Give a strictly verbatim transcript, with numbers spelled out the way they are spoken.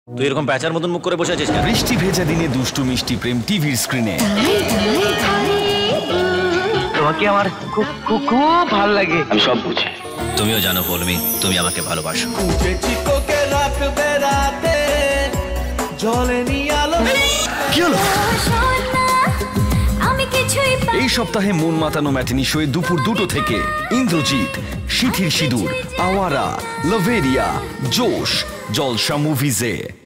তুই এরকম প্যাচার মতন মুখ করে বসে আছিস কেন? বৃষ্টি ভেজা দিনে দুষ্টু মিষ্টি প্রেম টিভির স্ক্রিনে। তোমাকে আমার খুব খুব খুব ভালো লাগে। আমি সব বুঝি। তুমিও জানো পৌলমি, তুমি আমাকে ভালোবাসো। কি হলো? এই সপ্তাহে মন মাতানো ম্যাটিনি শোয়ে দুপুর দুটো থেকে ইন্দ্রজিৎ, সিথির সিঁদুর, আওয়ারা, লাভেরিয়া, জোশ, জলসা মুভিজে।